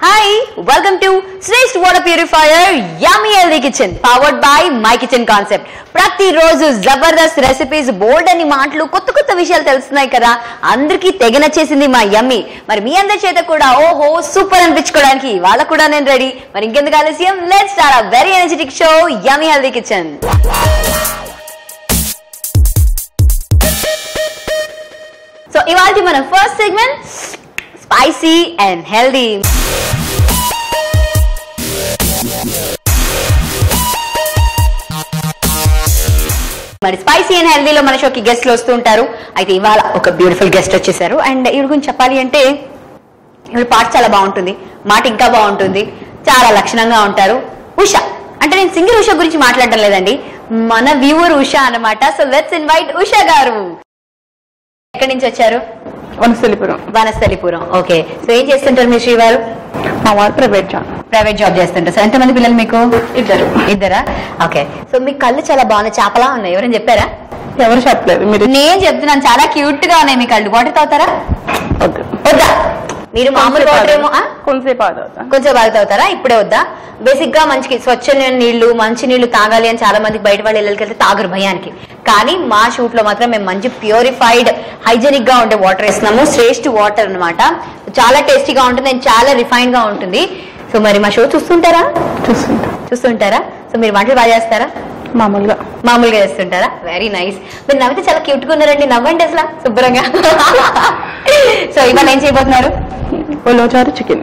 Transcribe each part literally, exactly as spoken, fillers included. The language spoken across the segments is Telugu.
Hi, welcome to Shrestha Water Purifier Yummy Healthy Kitchen powered by My Kitchen Concept. ప్రతి రోజు జబర్దస్త్ రెసిపీస్ బోల్డ్ అని మాటలు కొత్త కొత్త విషయాలు తెలుస్తున్నాయి కదా, అందరికీ తెగ నచ్చేసింది మా యమ్మీ. మరి మీ అందరి చేత కూడా ఓహో సూపర్ అనిపించుకోవడానికి ఇవాళ కూడా నేను రెడీ. మరి ఇంకెందుకు ఆలస్యం, let's start a very energetic show Yummy Healthy Kitchen. So ఇవాళ మన first segment spicy and healthy. మరి స్పైసీ అండ్ హెల్దీలో మన షోకి గెస్ట్లు వస్తూ ఉంటారు. అయితే ఇవాళ ఒక బ్యూటిఫుల్ గెస్ట్ వచ్చేసారు. అండ్ ఈవిడ గురించి చెప్పాలి అంటే ఈవిడ పాట చాలా బాగుంటుంది, మాట ఇంకా బాగుంటుంది, చాలా లక్షణంగా ఉంటారు. ఉషా అంటే నేను సింగర్ ఉషా గురించి మాట్లాడడం లేదండి, మన వ్యూవర్ ఉషా అన్నమాట. సో లెట్స్ ఇన్వైట్ ఉషా గారు. ఎక్కడి నుంచి వచ్చారు? వనస్థలిపురం. వనస్థలిపురం, ఓకే. సో ఏం చేస్తుంటారు మీ శ్రీవారు? మా వారు ప్రైవేట్ జాబ్ ప్రైవేట్ జాబ్ చేస్తుంటారు. సో ఎంతమంది పిల్లలు మీకు? ఇద్దరు. ఇద్దరా? ఓకే. సో మీ కళ్ళు చాలా బాగున్నాయి, చేపలా ఉన్నాయి. ఎవరైనా చెప్పారా? ఎవరు చెప్పలేదు, మీరు. నేను చెప్తున్నాను, చాలా క్యూట్ గా ఉన్నాయి మీ కళ్ళు. వాటర్ తాగుతారా? వద్దా? మీరు మామూలు వాటర్ ఏమో కొంచెంసేపు తాగుతా. కొంచెం బాగా తాగుతారా? ఇప్పుడే వద్దా? బేసిక్ గా మంచి స్వచ్ఛమైన నీళ్లు, మంచి నీళ్లు తాగాలి అని చాలా మందికి బయట వాళ్ళ ఇళ్ళకి వెళ్తే తాగరు భయానికి. కానీ మా షూట్ లో మాత్రం మేము మంచి ప్యూరిఫైడ్ హైజెనిక్ గా ఉండే వాటర్ వేస్తున్నాము. శ్రేష్ఠ వాటర్ అన్నమాట. చాలా టేస్టీగా ఉంటుంది అండ్ చాలా రిఫైన్ గా ఉంటుంది. సో మరి మా షో చూస్తుంటారా? చూస్తుంటా. చూస్తుంటారా? సో మీరు వంటలు బాగా చేస్తారా? మామూలుగా మామూలుగా చేస్తుంటారా? Very nice. మీరు నవ్వితే చాలా క్యూట్ గా ఉన్నారండి, నవ్వండి అసలు శుభ్రంగా. సో ఇవాళ ఏం చేయబోతున్నారు? ఉలవచారు చికెన్.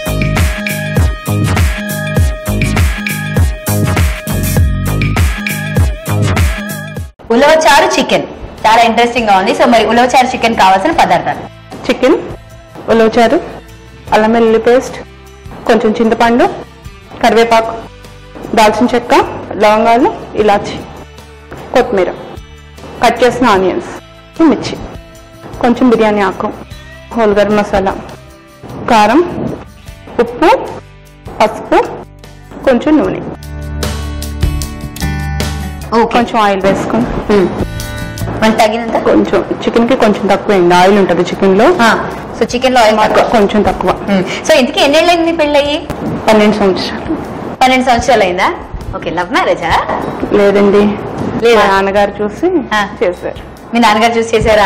ఉలవచారు చికెన్ చాలా ఇంట్రెస్టింగ్ గా ఉంది. సో మరి ఉలవచారు చికెన్ కావాల్సిన పదార్థాలు: చికెన్, ఉలవచారు, అల్లం వెల్లుల్లి పేస్ట్, కొంచెం చింతపండు, కరివేపాకు, దాల్చిన చెక్క, లవంగాలు, ఇలాచి, కొత్తిమీర, కట్ చేసిన ఆనియన్స్, మిర్చి, కొంచెం బిర్యానీ ఆకు, హోల్ గరం మసాలా, కారం, ఉప్పు, పసుపు, కొంచెం నూనె, కొంచెం ఆయిల్ వేసుకుని మనకి తగినంత. కొంచెం చికెన్ కి కొంచెం తక్కువైంది, ఆయిల్ ఉంటుంది చికెన్ లో. సో చికెన్ లో ఆయిల్ కొంచెం తక్కువ. సో ఇంతకీ ఎన్నేళ్ళైంది మీ పెళ్ళయి? పన్నెండు సంవత్సరాలు. పన్నెండు సంవత్సరాలు అయిందా? ఓకే. లవ్ మ్యారేజా? లేదండి, లేదా? నాన్నగారు చూసి చేశారు. మీ నాన్నగారు చూసి చేశారా?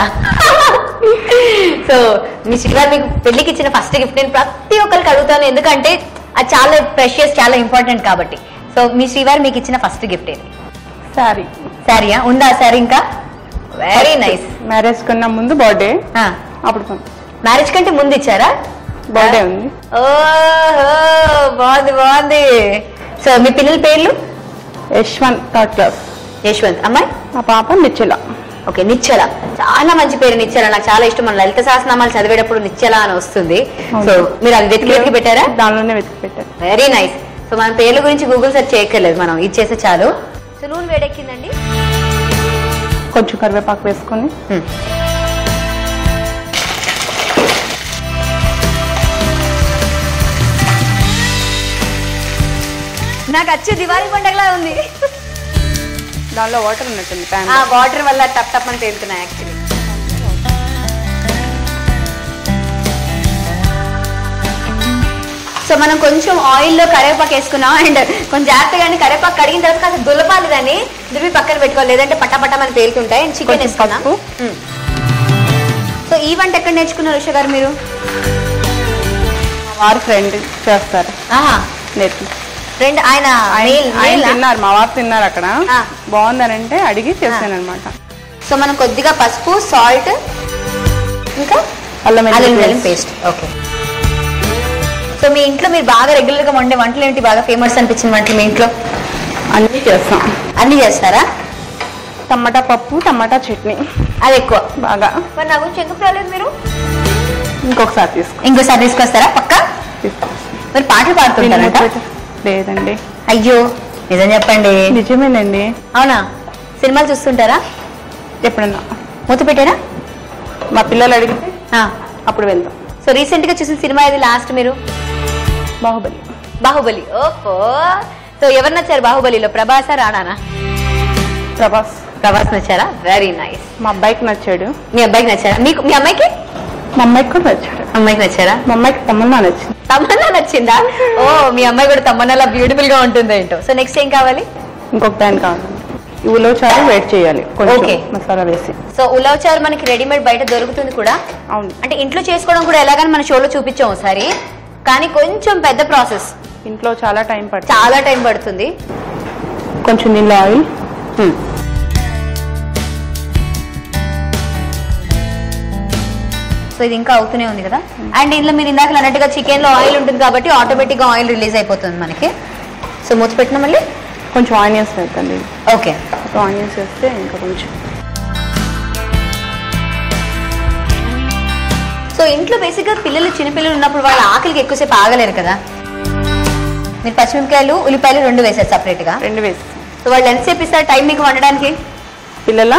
సో మీ శ్రీవారు మీకు పెళ్లికి ఇచ్చిన ఫస్ట్ గిఫ్ట్ నేను ప్రతి ఒక్కరికి అడుగుతాను, ఎందుకంటే అది చాలా ప్రెషియస్, చాలా ఇంపార్టెంట్ కాబట్టి. సో మీ శ్రీవారు మీకు ఇచ్చిన ఫస్ట్ గిఫ్ట్ ఏంటి? సారీ. సారీయా? ఉందా సారీ ఇంకా? Very nice. మ్యారేజ్ కన్నా ముందు బర్త్డే, అప్పుడు మ్యారేజ్ కంటే ముందు ఇచ్చారా? బర్త్డే ఉంది. ఓహో, బాగుంది బాగుంది. సో మీ పిల్లల పేర్లు? Yashwant third class. యశ్వంత్. అమ్మాయి? మా పాప నిశ్చల. ఓకే, నిశ్చల. చాలా మంచి పేరు నిశ్చల, నాకు చాలా ఇష్టం. మన లలిత సహస్రనామాలు చదివేటప్పుడు నిశ్చల అని వస్తుంది. సో మీరు అది వెతికి వెతికి పెట్టారా? దానిలోనే వెతికి పెట్టారు. Very nice. సో మన పేర్ల గురించి గూగుల్ సెర్చ్ చేయక్కర్లేదు, మనం ఇది చేస్తే చాలు. సో నూనె వేడెక్కిందండి, కొంచెం కరివేపాకు వేసుకొని, నాకు వచ్చే దివాళీ పండుగలా ఉంది. దానిలో వాటర్ ఉన్నట్టుంది, ఆ వాటర్ వల్ల టప్ టప్ అని తేలుతున్నాయి యాక్చువల్లీ. సో మనం కొంచెం ఆయిల్లో కరివేపాకు వేసుకున్నాం. అండ్ కొంచెం జాగ్రత్తగా కరివేపాకు కడిగిన తర్వాత కాస్త దులపాలి, దాన్ని దులిపి పక్కన పెట్టుకోవాలి, లేదంటే పట్టపట్టమని పేలుతుంటాయి. అండ్ చికెన్ వేసుకున్నాం. సో ఈ వంట ఎక్కడ నేర్చుకున్నారు ఉషా గారు మీరు? వారు ఫ్రెండ్ చేస్తారు, నేర్పి ఫ్రెండ్. ఆయన ఆయన తిన్నారు, మా వారు తిన్నారు అక్కడ, బాగుందని అంటే అడిగి చేశాను అనమాట. సో మనం కొద్దిగా పసుపు, సాల్ట్, ఇంకా అల్లం వెల్లుల్లి పేస్ట్. ఓకే. సో మీ ఇంట్లో మీరు బాగా రెగ్యులర్ గా వండే వంటలు ఏంటి? బాగా ఫేమస్ అనిపించిన వంటలు మీ ఇంట్లో? అన్ని చేస్తాం. అన్ని చేస్తారా? టమాటా పప్పు, టమాటా చట్నీ అది ఎక్కువ బాగా. మరి నా గురించి ఎందుకు రాలేదు మీరు? ఇంకొకసారి తీసుకో. ఇంకోసారి తీసుకొస్తారా? పక్కా మరి పాటలు పాడుతుంటారంట? లేదండి. అయ్యో, నిజం చెప్పండి. నిజమేనండి. అవునా? సినిమాలు చూస్తుంటారా? ఎప్పుడన్నా మూత పెట్టారా? మా పిల్లలు అడిగితే అప్పుడు వెళ్దాం. సో రీసెంట్ గా చూసిన సినిమా ఇది లాస్ట్ మీరు? బాహుబలి. బాహుబలి. ఓహో. సో ఎవరు నచ్చారు బాహుబలిలో, ప్రభాసా రాణానా? ప్రభాస్. ప్రభాస్ నచ్చారా? Very nice. మా అబ్బాయికి నచ్చాడు. మీ అబ్బాయికి నచ్చారా? మీకు మీ అమ్మాయికి? మా అమ్మాయికి కూడా నచ్చాడు. అమ్మాయికి నచ్చారా? మా అమ్మాయికి తమన్నా నచ్చింది. తమన్నా నచ్చిందా? ఓ మీ అమ్మాయి కూడా తమన్నాలా బ్యూటిఫుల్ గా ఉంటుంది ఏంటో. సో నెక్స్ట్ ఏం కావాలి? ఇంకొక ప్యాన్ కావాలి. ఉలవచారు వెయిట్ చేయాలి కొంచెం మసాలా వేసి. సో ఉలవచారు మనకి రెడీమేడ్ బయట దొరుకుతుంది కూడా. అవును. అంటే ఇంట్లో చేసుకోవడం కూడా ఎలాగని మన షోలో చూపించాం ఒకసారి, కానీ కొంచెం పెద్ద ప్రాసెస్. ఇంట్లో చాలా టైం పడుతుంది. చాలా టైం పడుతుంది. కొంచెం నీళ్ళ ఆయిల్. సో ఇది ఇంకా అవుతూనే ఉంది కదా. అండ్ ఇందులో మీరు ఇందాక అన్నట్టుగా చికెన్ లో ఆయిల్ ఉంటుంది కాబట్టి ఆటోమేటిక్ గా ఆయిల్ రిలీజ్ అయిపోతుంది మనకి. సో మూత పెట్టిన మళ్ళీ కొంచెం ఆనియన్స్ వేద్దండి. ఓకే, ఆనియన్స్ వేస్తే ఇంకా కొంచెం. సో ఇంట్లో బేసిక్ గా పిల్లలు చిన్నపిల్లలు ఉన్నప్పుడు వాళ్ళ ఆకలికి ఎక్కువసేపు ఆగలేరు కదా. మీరు పచ్చిమిరపకాయలు ఉల్లిపాయలు రెండు వేసారు సపరేట్ గా? రెండు వేసి. సో వాళ్ళు ఎంతసేపు ఇస్తారు టైం మీకు వండడానికి? పిల్లల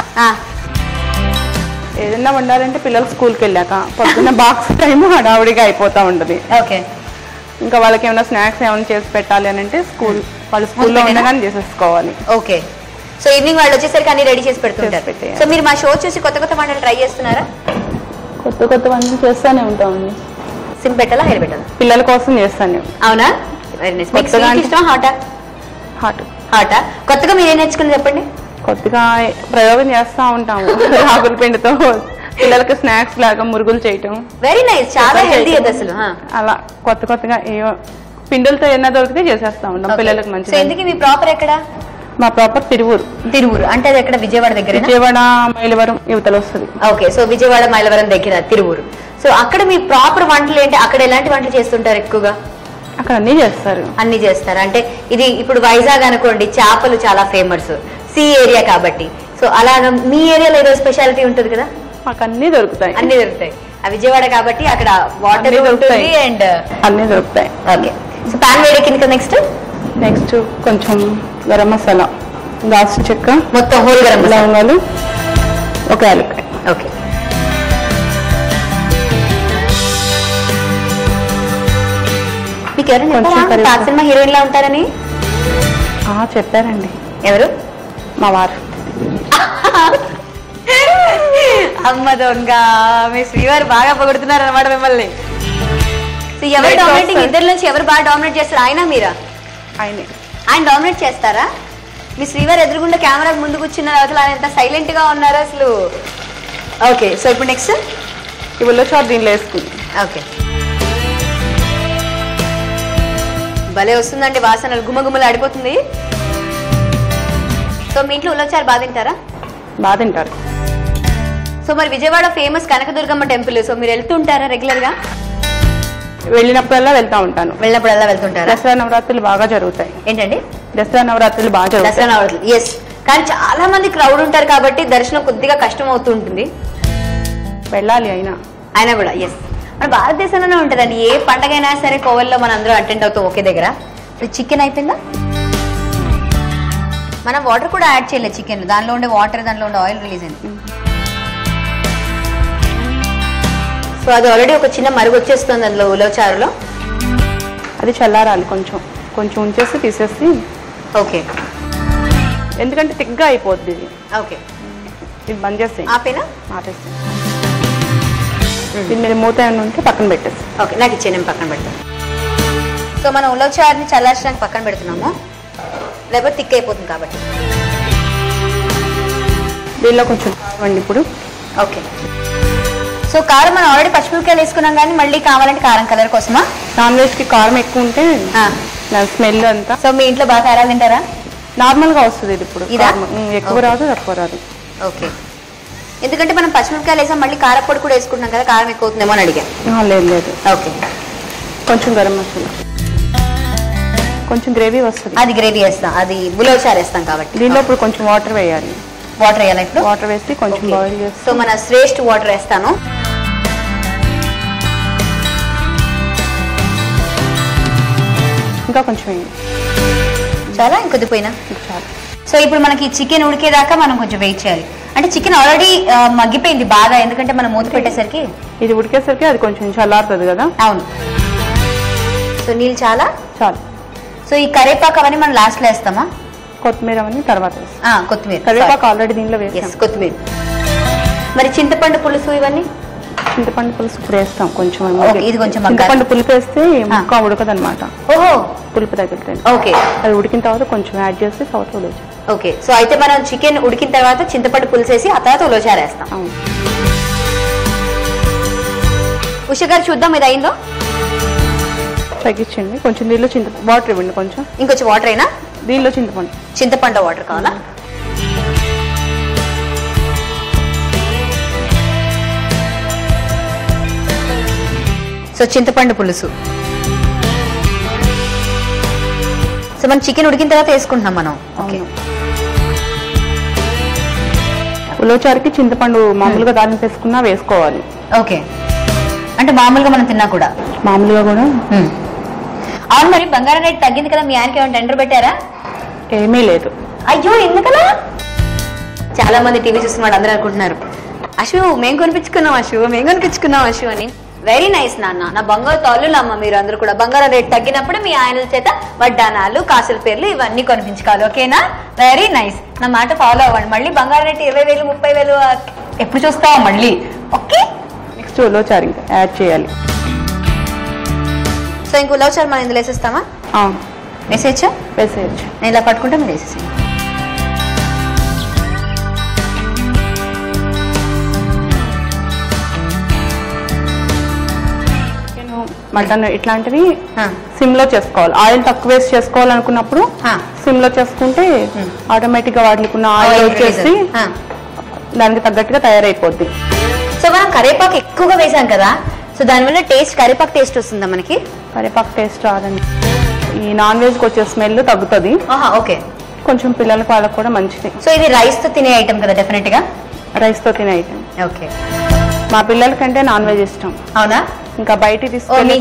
ఏదైనా వండాలంటే పిల్లలు స్కూల్కి వెళ్ళాక పొద్దున్న బాక్స్ టైం హడావుడిగా అయిపోతా ఉంటుంది. ఓకే. ఇంకా వాళ్ళకి ఏమైనా స్నాక్స్ ఏమైనా చేసి పెట్టాలి అని అంటే స్కూల్ వాళ్ళు స్కూల్లో ఉండగానే చేసేసుకోవాలి. ఓకే. సో ఈవినింగ్ వాళ్ళు వచ్చేసరికి అన్ని రెడీ చేసి పెడుతుంటారు. సో మీరు మా షో చూసి కొత్త కొత్త వంటలు ట్రై చేస్తున్నారా? కొత్త కొత్త వంటలు చేస్తానే ఉంటామండి. సిమ్ పెట్టాలా హెయిర్ పెట్టాలా? పిల్లల కోసం చేస్తాను. అవునా? Very nice. కొత్తగా ఇష్టం హాటా? హాట్ హాటా. కొత్తగా మీరేం నేర్చుకుని చెప్పండి. కొత్తగా ప్రయోగం చేస్తా ఉంటాము రాగుల పిండితో పిల్లలకి స్నాక్స్ లాగా మురుగులు చేయటం. వెరీ నైస్, చాలా హెల్దీ అది అసలు. అలా కొత్త కొత్తగా ఏవో పిండిలతో ఎన్న దొరికితే చేసేస్తా ఉంటాం పిల్లలకి మంచిగా. ఎందుకు మీ ప్రాపర్ ఎక్కడ? మా ప్రాపర్ తిరువూరు. తిరువూరు అంటే అది ఎక్కడ? విజయవాడ దగ్గర? విజయవాడ మైలవరం యువతలు వస్తుంది. ఓకే. సో విజయవాడ మైలవరం దగ్గర తిరువూరు. సో అక్కడ మీ ప్రాపర్ వంటలు ఏంటి? అక్కడ ఎలాంటి వంటలు చేస్తుంటారు ఎక్కువగా? అక్కడ అన్ని చేస్తారు. అన్ని చేస్తారు అంటే ఇది ఇప్పుడు వైజాగ్ అనుకోండి, చేపలు చాలా ఫేమస్, సీ ఏరియా కాబట్టి. సో అలా మీ ఏరియాలో ఏదో స్పెషాలిటీ ఉంటుంది కదా? మాకు అన్ని దొరుకుతాయి. అన్ని దొరుకుతాయి. ఆ విజయవాడ కాబట్టి అక్కడ వాటర్ ఉంటుంది అండ్ అన్ని దొరుకుతాయి. ఓకే. సో పాన్ వేడెక్కింది. నెక్స్ట్ నెక్స్ట్ కొంచెం గరం మసాలా, దాల్చిన చెక్క, మొత్తం హోల్ గరం లవంగాలు, ఒక యాలక్కాయ. ఓకే. మీకు ఎవరైనా సినిమా హీరోయిన్ లా ఉంటారని చెప్పారండి. ఎవరు? మా వారు. అమ్మ దొంగ, మీ శ్రీవారు బాగా పొగుడుతున్నారు అనమాట మిమ్మల్ని. సో ఎవరు డామినేటింగ్? ఇద్దరు నుంచి ఎవరు బాగా డామినేట్ చేస్తారు? ఆయన మీరా? ఆయనే. ఆయన డామినేట్ చేస్తారా? మీ శ్రీవారు ఎదురుగుండా కెమెరా ముందు కూర్చున్నారు, అసలు ఆయన ఎంత సైలెంట్ గా ఉన్నారు అసలు. ఓకే. సో ఇప్పుడు నెక్స్ట్ ఈ ఉల్లచారు దీనిలో వేసుకుంది. ఓకే. భలే వస్తుందండి వాసనలు, గుమ్మగుమ్మలు ఆడిపోతుంది. సో మీ ఇంట్లో ఉల్లచారు బాగా తింటారా? బాగా తింటారు. సో మరి Vijayawada famous Kanakadurgamma temple, so మీరు వెళ్తుంటారా రెగ్యులర్ గా? వెళ్ళినప్పుడల్లా వెళ్తా ఉంటాను. వెళ్ళినప్పుడల్లా వెళ్తుంటారా? దసరా నవరాత్రులు బాగా జరుగుతాయి. ఏంటండి? దసరా నవరాత్రులు బాగా జరుగుతాయి. దసరా నవరాత్రులు ఎస్. కానీ చాలా మంది క్రౌడ్ ఉంటారు కాబట్టి దర్శనం కొద్దిగా కష్టం అవుతూ ఉంటుంది. వెళ్ళాలి అయినా అయినా కూడా ఎస్. మన భారతదేశంలోనే ఉంటుందండి ఏ పండగ అయినా సరే కోవెల్లో మన అందరూ అటెండ్ అవుతాం ఒకే దగ్గర. చికెన్ అయిపోయిందా? మనం వాటర్ కూడా యాడ్ చేయలేదు చికెన్, దానిలో ఉండే వాటర్ దానిలో ఉండే ఆయిల్ రిలీజ్ అయింది. సో అది ఆల్రెడీ ఒక చిన్న మరుగు వచ్చేస్తుంది అందులో ఉలవచారులో. అది చల్లారాలి కొంచెం కొంచెం ఉంచేసి తీసేసి. ఓకే. ఎందుకంటే తిగ్గా అయిపోద్ది ఇది. ఓకే. ఇది బంద్ చేస్తాయి. ఆపేనా? ఆపేస్తాయి. దీని మీద మూత ఏమైనా ఉంటే పక్కన పెట్టేసి. ఓకే, నాకు ఇచ్చే నేను పక్కన పెడతాను. సో మనం ఉలవచారుని చల్లార్చడానికి పక్కన పెడుతున్నాము, లేకపోతే థిక్ అయిపోతుంది కాబట్టి. దీనిలో కొంచెం కావండి ఇప్పుడు. ఓకే. సో కారం మనం ఆల్రెడీ పచ్చిమిరపకాయలు వేసుకున్నాం కానీ మళ్ళీ కావాలంటే కారం కలర్ కోసమా? నాన్ వెజ్ కి కారం ఎక్కువ ఉంటే స్మెల్ అంతా. సో మీ ఇంట్లో బాగా కారాలు తింటారా? నార్మల్ గా వస్తుంది ఇది ఇప్పుడు. ఎక్కువ రాదు తక్కువ రాదు. ఓకే. ఎందుకంటే మనం పచ్చిమిరపకాయలు వేసాం మళ్ళీ కారపొడి కూడా వేసుకుంటున్నాం కదా, కారం ఎక్కువ అవుతుందేమో అని అడిగా. లేదు లేదు. ఓకే. కొంచెం గరం మసాలా, కొంచెం గ్రేవీ వస్తుంది. అది గ్రేవీ వేస్తాం, అది ఉలవచారు వేస్తాం కాబట్టి. దీనిలో ఇప్పుడు కొంచెం వాటర్ వేయాలి. వాటర్ వేయాలి ఇప్పుడు? వాటర్ వేసి కొంచెం బాయిల్ చేసి. సో మన శ్రేష్ఠ వాటర్ వేస్తాను. ఇంకా కొంచెం వేయండి. చాలా ఇంకొద్దిపోయినా చాలా. సో ఇప్పుడు మనకి చికెన్ ఉడికేదాకా మనం కొంచెం వెయిట్ చేయాలి. అంటే చికెన్ ఆల్రెడీ మగ్గిపోయింది బాగా, ఎందుకంటే మనం మూత పెట్టేసరికి. ఇది ఉడికేసరికి అది కొంచెం చల్లారుతుంది కదా. అవును. సో నీళ్ళు చాలా చాలు. సో ఈ కరివేపాకు అవన్నీ మనం లాస్ట్ లో వేస్తామా? కొత్తిమీర అవన్నీ తర్వాత వేస్తాం. కొత్తిమీర, కరివేపాకు ఆల్రెడీ దీనిలో వేస్తాం. కొత్తిమీర. మరి చింతపండు పులుసు ఇవన్నీ చింతపండు పులుసు ఇప్పుడు వేస్తాం కొంచెం. ఇది కొంచెం చింతపండు పులుపు వేస్తే ముక్క ఉడకదనమాట. ఓహో, పులుపు తగ్గుతుంది. ఓకే, అది ఉడికిన తర్వాత కొంచెం యాడ్ చేస్తే తర్వాత ఉలవచారు. ఓకే, సో అయితే మనం చికెన్ ఉడికిన తర్వాత చింతపండు పులుసు వేసి ఆ తర్వాత ఉలవచారు వేస్తాం. ఉష గారు చూద్దాం ఇది అయిందో. తగ్గించండి కొంచెం, దీనిలో చింత వాటర్ ఇవ్వండి కొంచెం. ఇంకొంచెం వాటర్ అయినా? దీనిలో చింతపండు చింతపండు వాటర్ కావాలా? సో చింతపండు పులుసు. సో మనం చికెన్ ఉడికిన తర్వాత వేసుకుంటున్నాం మనం. ఓకే, ఉలవచారుకి చింతపండు మామూలుగా దాన్ని వేసుకున్నా వేసుకోవాలి. ఓకే, అంటే మామూలుగా మనం తిన్నా కూడా? మామూలుగా కూడా. అవును, మరి బంగారం రేట్ తగ్గింది కదా, మీ ఆయనకి ఏమైనా టెండర్ పెట్టారా? ఏమీ లేదు. అయ్యో, ఎందుకలా? చాలా మంది టీవీ చూస్తున్న అందరూ అనుకుంటున్నారు అశు మేము కొనిపించుకున్నాం, అశు మేము కొనిపించుకున్నాం అశు అని. వెరీ నైస్ నాన్న, నా బంగారు తల్లులు అమ్మ మీరు అందరూ కూడా. బంగారం రేట్ తగ్గినప్పుడు మీ ఆయన చేత వడ్డానాలు, కాసుల పేర్లు ఇవన్నీ కొనిపించుకోవాలి. ఓకేనా? వెరీ నైస్, నా మాట ఫాలో అవ్వండి. మళ్ళీ బంగారం రేట్ ఇరవై వేలు ముప్పై వేలు ఎప్పుడు చూస్తావా మళ్ళీ? ఓకే, నెక్స్ట్ ఉలవచారు ఇంకా యాడ్ చేయాలి. సో ఇంక ఉలవచారు మనం ఇందులో వేసేస్తామా? వేసేయచ్చా? వేసేయచ్చు. నేను ఇలా పట్టుకుంటే మీరు వేసేసి. మటన్ ఇట్లాంటివి సిమ్ లో చేసుకోవాలి. ఆయిల్ తక్కువ వేసి చేసుకోవాలనుకున్నప్పుడు సిమ్ లో చేసుకుంటే ఆటోమేటిక్ గా వాటికి ఉన్న ఆయిల్ వచ్చేసి దానికి తగ్గట్టుగా తయారైపోద్ది. సో మనం కరివేపాకు ఎక్కువగా వేసాం కదా, సో దానివల్ల టేస్ట్ కరివేపాకు టేస్ట్ వస్తుందా మనకి? కరివేపాకు టేస్ట్ రాదండి, ఈ నాన్ వెజ్ కి వచ్చే స్మెల్ తగ్గుతుంది. ఓకే, కొంచెం పిల్లలకు వాళ్ళకి కూడా మంచిది. సో ఇది రైస్ తో తినే ఐటమ్ కదా? డెఫినెట్ గా రైస్ తో తినే ఐటమ్. ఓకే, మా పిల్లలకంటే నాన్ వెజ్ ఇష్టం. అవునా? ఇంకా బయట తీసుకొని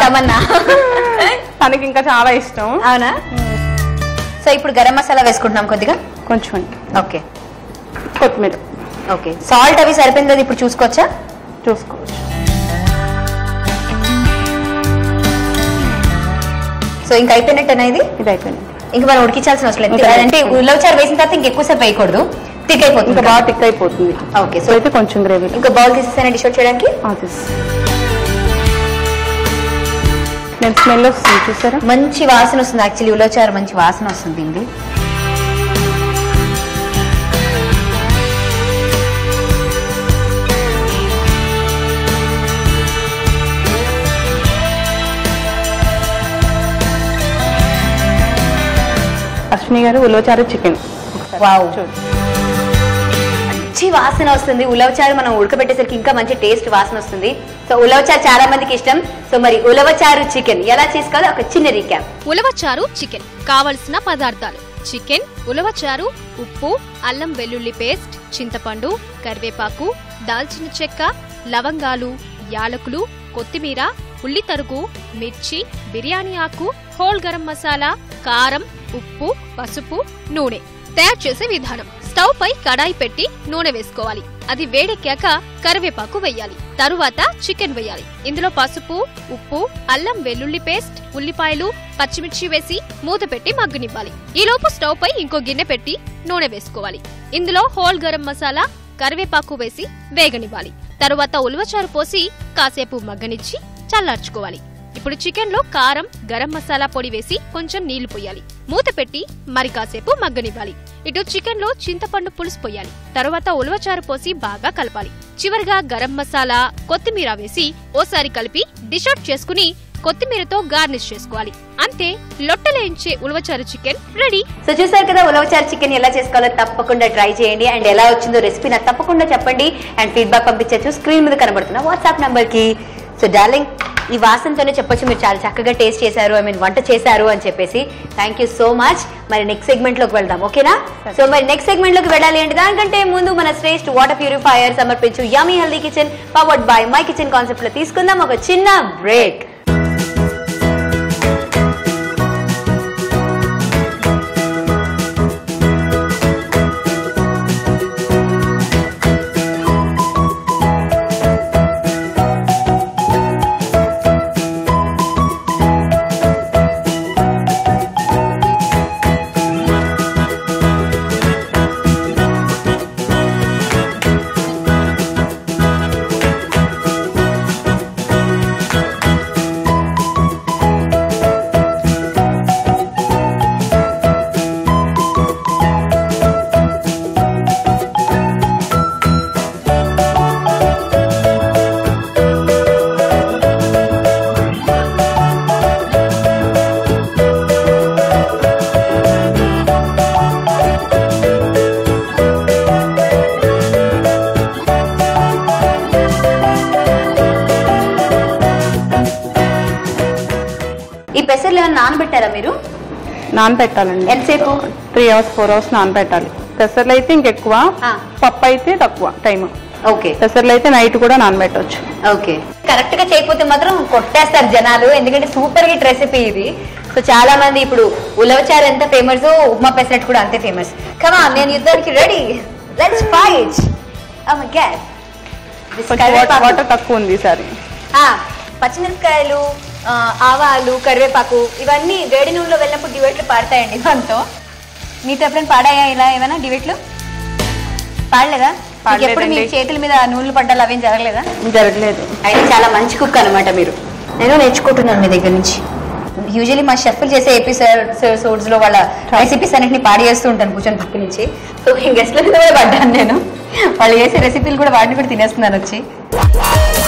తనకి ఇంకా చాలా ఇష్టం. అవునా? సో ఇప్పుడు గరం మసాలా వేసుకుంటున్నాం కొద్దిగా, కొంచెం. ఓకే, కొత్తిమీర. ఓకే, సాల్ట్ అవి సరిపోయింది ఇప్పుడు చూసుకోవచ్చా? చూసుకోవచ్చు. సో ఇంకా అయిపోయినట్టేనా ఇది? ఇది అయిపోయింది, ఇంకా మనం ఉడికించాల్సిన అవసరం లేదు. అంటే ఉలవచారు వేసిన తర్వాత ఇంకెక్కువసేపు వేయకూడదు, థిక్ అయిపోతుంది. ఇంకా బాగా థిక్ అయిపోతుంది. ఓకే, సో అయితే కొంచెం గ్రేవీ. ఇంకా బౌల్ తీసేసాను డిష్ అవుట్ చేయడానికి. నేను స్మెల్ వస్తుంది చూసారా, మంచి వాసన వస్తుంది. యాక్చువల్లీ ఉలవచారు మంచి వాసన వస్తుంది ఇది. అశ్విని గారు ఉలవచారు చికెన్. వావ్, మంచి వాసన వస్తుంది. ఉలవచారు మనం ఉడకబెట్టేసరికి ఇంకా మంచి టేస్ట్ వాసన వస్తుంది. సో ఉలవచారు చాలా మందికి ఇష్టం. సో మరి ఉలవచారు చికెన్ ఎలా చేసుకోవాలో ఒక చిన్న రీక్యాప్. ఉలవచారు చికెన్ కావలసిన పదార్థాలు: చికెన్, ఉలవచారు, ఉప్పు, అల్లం వెల్లుల్లి పేస్ట్, చింతపండు, కరివేపాకు, దాల్చిన చెక్క, లవంగాలు, యాలకులు, కొత్తిమీర, ఉల్లి తరుగు, మిర్చి, బిర్యానీ ఆకు, హోల్ గరం మసాలా, కారం, ఉప్పు, పసుపు, నూనె. తయారు చేసే విధానం: స్టవ్ పై కడాయి పెట్టి నూనె వేసుకోవాలి. అది వేడెక్కాక కరివేపాకు వేయాలి. తరువాత చికెన్ వేయాలి. ఇందులో పసుపు, ఉప్పు, అల్లం వెల్లుల్లి పేస్ట్, ఉల్లిపాయలు, పచ్చిమిర్చి వేసి మూత పెట్టి మగ్గనివ్వాలి. ఈలోపు స్టవ్ పై ఇంకో గిన్నె పెట్టి నూనె వేసుకోవాలి. ఇందులో హోల్ గరం మసాలా, కరివేపాకు వేసి వేగనివ్వాలి. తరువాత ఉలవచారు పోసి కాసేపు మగ్గనిచ్చి చల్లార్చుకోవాలి. ఇప్పుడు చికెన్ లో కారం, గరం మసాలా పొడి వేసి కొంచెం నీళ్లు పోయాలి. మూత పెట్టి మరి కాసేపు మగ్గనివ్వాలి. ఇటు చికెన్ లో చింతపండు పులుసు పోయాలి. తరువాత ఉలవచారు పోసి బాగా కలపాలి. చివరిగా గరం మసాలా, కొత్తిమీర వేసి ఓసారి కలిపి డిష్ అవుట్ చేసుకుని కొత్తిమీరతో గార్నిష్ చేసుకోవాలి. అంతే, లొట్టలేంచే ఉలవచారు చికెన్ రెడీ. సో చూసారు కదా, ఉలవచారు చికెన్ ఎలా చేసుకోవాలో తప్పకుండా ట్రై చేయండి. అండ్ ఎలా వచ్చిందో రెసిపీ నాకు తప్పకుండా చెప్పండి. అండ్ ఫీడ్బ్యాక్ పంపించచ్చు స్క్రీన్ మీద కనబడుతున్న వాట్సాప్ నంబర్ కి. సో డార్లింగ్, ఈ వాసనతోనే చెప్పొచ్చు మీరు చాలా చక్కగా టేస్ట్ చేశారు, ఐ మీన్ వంట చేశారు అని చెప్పేసి. Thank you so much. మరి నెక్స్ట్ సెగ్మెంట్ లోకి వెళ్దాం, ఓకేనా? సో మరి నెక్స్ట్ సెగ్మెంట్ లోకి వెళ్ళాలి అంటే దానికంటే ముందు మన శ్రేష్ఠ వాటర్ ప్యూరిఫైయర్ సమర్పించు yummy healthy kitchen powered by my kitchen concept లో తీసుకుందాం ఒక చిన్న బ్రేక్. పెసర్లు ఏమైనా నానబెట్టారా మీరు? నానబెట్టాలండి. ఎంతసేపు? త్రీ అవర్స్ ఫోర్ అవర్స్ నానబెట్టాలి. పెసర్లు అయితే ఇంకెక్కువ, పప్పు అయితే తక్కువ టైం. ఓకే. పెసర్లు అయితే నైట్ కూడా నానబెట్టవచ్చు. ఓకే. కరెక్ట్ గా చేయకపోతే మాత్రం కొట్టేస్తారు జనాలు, ఎందుకంటే సూపర్ హిట్ రెసిపీ ఇది. సో చాలా మంది ఇప్పుడు ఉలవచారు ఎంత ఫేమస్, ఉప్మా పెసరట్టు కూడా అంతే ఫేమస్. కమా నేను యుద్ధానికి ready, let's fight. Oh my God. Water తక్కువ ఉంది ఈసారి. పచ్చిమిరపకాయలు, ఆవాలు, కరివేపాకు ఇవన్నీ వేడి నూనెలో వెళ్ళినప్పుడు డిబేట్లు పాడతాయండి మనతో. మీతో ఎప్పుడైనా పాడాయా ఇలా ఏమైనా డిబేట్లు? పాడలేదా? ఎప్పుడు మీ చేతుల మీద నూనెలు పడ్డాలు అవేం జరగలేదా? జరగలేదు. అయితే చాలా మంచి కుక్ అనమాట మీరు. నేను నేర్చుకుంటున్నాను మీ దగ్గర నుంచి. యూజువల్లీ మా షెఫ్లు చేసే ఎపిసోడ్స్ లో వాళ్ళ రెసిపీస్ అన్నింటినీ పాడి చేస్తూ ఉంటాను కూర్చొని పక్క నుంచి. సో గెస్ట్ల మీద కూడా పడ్డాను నేను. వాళ్ళు చేసే రెసిపీలు కూడా వాటిని కూడా తినేస్తున్నాను వచ్చి.